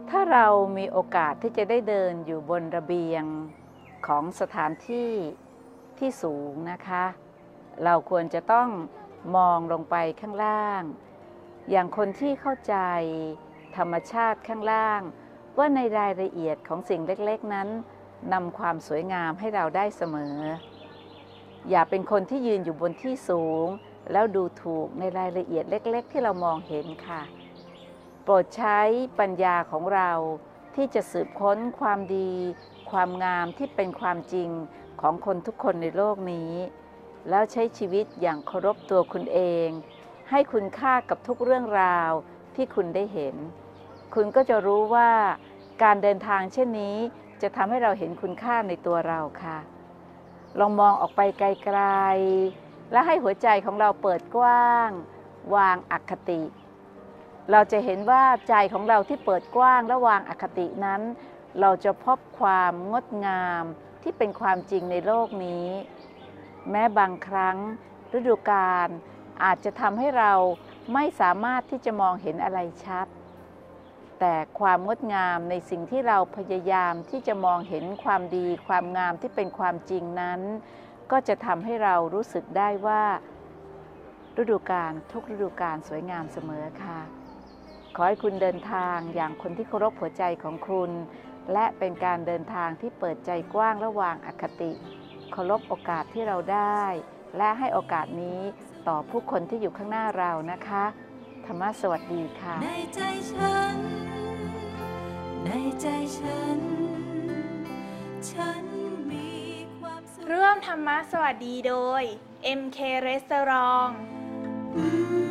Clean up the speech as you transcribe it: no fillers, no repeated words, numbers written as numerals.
ถ้าเรามีโอกาสที่จะได้เดินอยู่บนระเบียงของสถานที่ที่สูงนะคะเราควรจะต้องมองลงไปข้างล่างอย่างคนที่เข้าใจธรรมชาติข้างล่างว่าในรายละเอียดของสิ่งเล็กๆนั้นนำความสวยงามให้เราได้เสมออย่าเป็นคนที่ยืนอยู่บนที่สูงแล้วดูถูกในรายละเอียดเล็กๆที่เรามองเห็นค่ะโปรดใช้ปัญญาของเราที่จะสืบค้นความดีความงามที่เป็นความจริงของคนทุกคนในโลกนี้แล้วใช้ชีวิตอย่างเคารพตัวคุณเองให้คุณค่ากับทุกเรื่องราวที่คุณได้เห็นคุณก็จะรู้ว่าการเดินทางเช่นนี้จะทำให้เราเห็นคุณค่าในตัวเราค่ะลองมองออกไปไกลๆและให้หัวใจของเราเปิดกว้างวางอคติเราจะเห็นว่าใจของเราที่เปิดกว้างและวางอคตินั้นเราจะพบความงดงามที่เป็นความจริงในโลกนี้แม้บางครั้งฤดูกาลอาจจะทำให้เราไม่สามารถที่จะมองเห็นอะไรชัดแต่ความงดงามในสิ่งที่เราพยายามที่จะมองเห็นความดีความงามที่เป็นความจริงนั้นก็จะทำให้เรารู้สึกได้ว่าฤดูกาลทุกฤดูกาลสวยงามเสมอค่ะขอให้คุณเดินทางอย่างคนที่เคารพหัวใจของคุณและเป็นการเดินทางที่เปิดใจกว้างและวางอคติเคารพโอกาสที่เราได้และให้โอกาสนี้ต่อผู้คนที่อยู่ข้างหน้าเรานะคะธรรมะสวัสดีค่ะในใจฉันในใจฉันฉันมีความสุขร่วมธรรมะสวัสดีโดย MK Restaurant